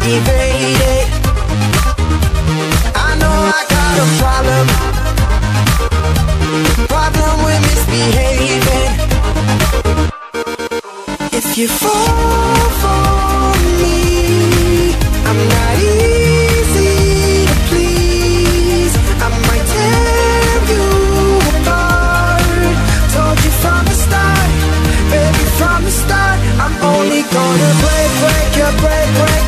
evade it. I know I got a problem with misbehaving. If you fall for me, I'm not easy to please. I might tear you apart. Told you from the start, baby, from the start. I'm only gonna break your